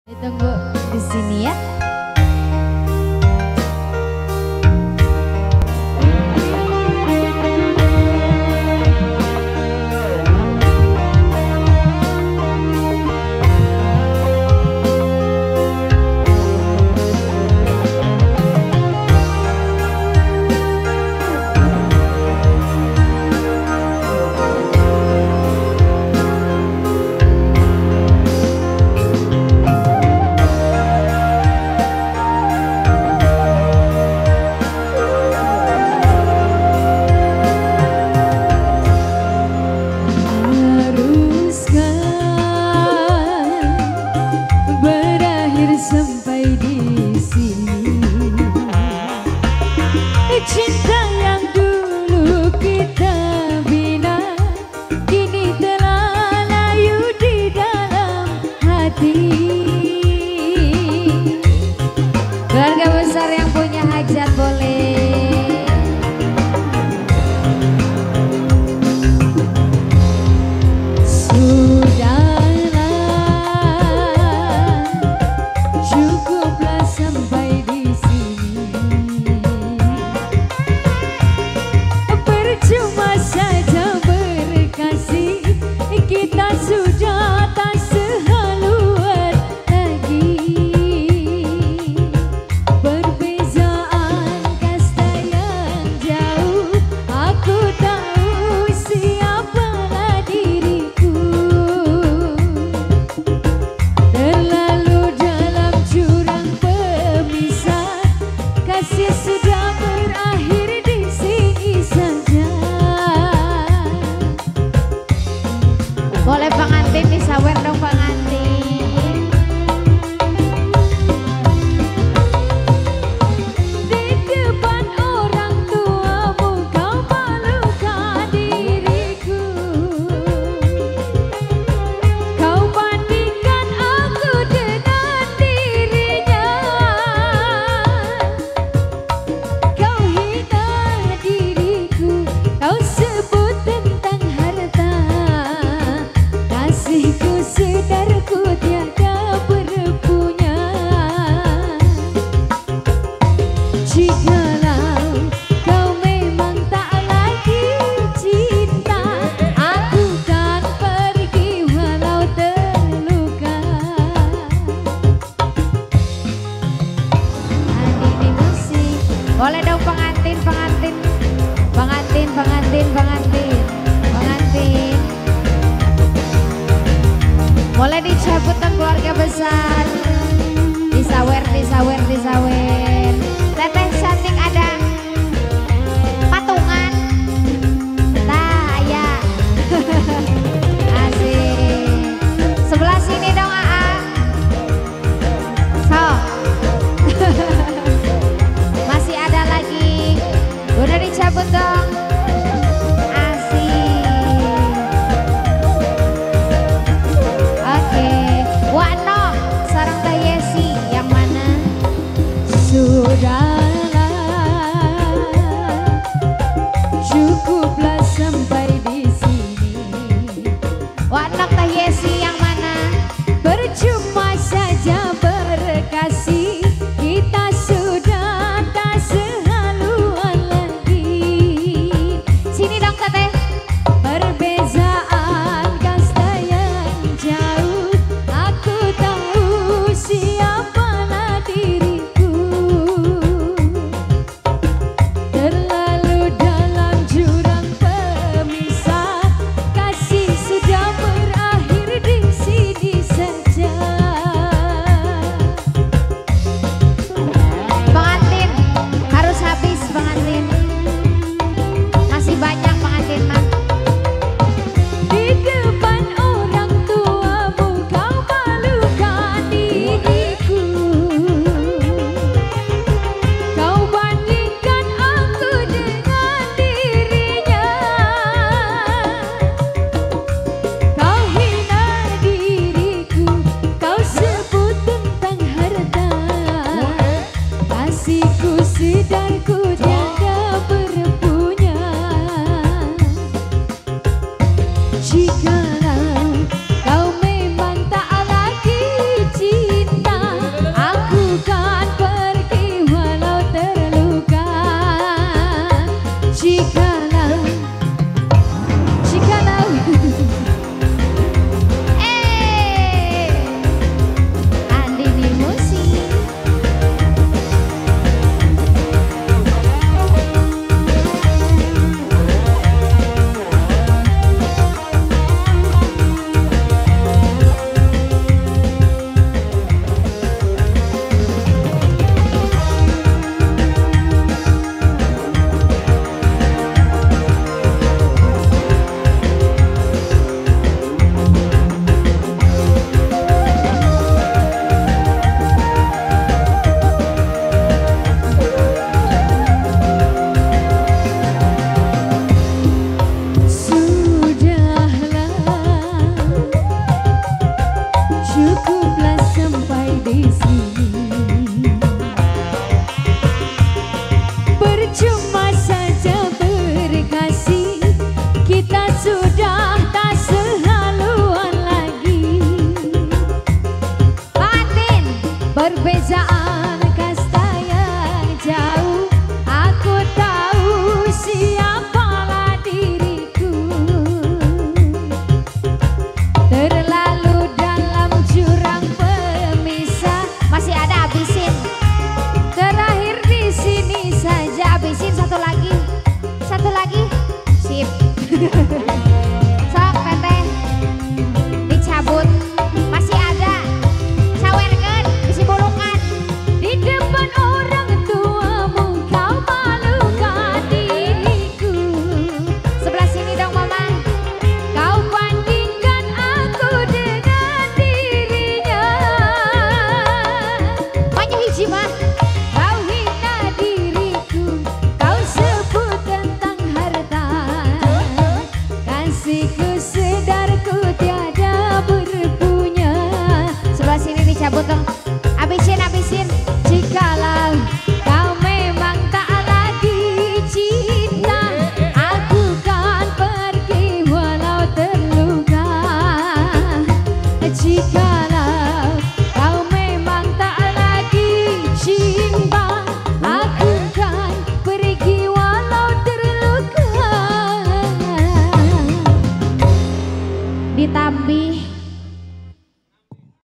Ditunggu di sini ya. Sampai di sini, cinta yang dulu kita bina kini telah layu di dalam hati. Keluarga besar yang punya hajat boleh. Boleh pengantin disawer dong pengantin. Di depan orang tuamu kau malukan diriku. Kau bandingkan aku dengan dirinya. Kau hina diriku, kau sebut tentang harta. Kasihku sedarku tiada berpunya. Jikalau kau memang tak lagi cinta, aku kan pergi walau terluka. Ini musik. Boleh dong pengantin, pengantin, pengantin, pengantin, pengantin, pengantin. Boleh dicabut dong keluarga besar. Disawer, disawer, disawer. Teteh cantik ada patungan. Nah ya. Asik. Sebelah sini dong Aa. So. Masih ada lagi. Udah dicabut dong. sini. Percuma saja berkasih, kita sudah tak sehaluan lagi. Batin perbezaan kasta yang jauh, aku tahu siapalah diriku. Terlalu dalam jurang pemisah, masih ada habisin. Terakhir di sini saja, habisin satu lagi, sip. Sok teteh dicabut, masih ada. Sawerkeun bisi bolongan di depan orang tuamu, kau malukan diriku. Sebelah sini dong mama, kau bandingkan aku dengan dirinya. Banyak hiji mah, kau hina diriku, kau sebut tentang harta. Kasihku sedarku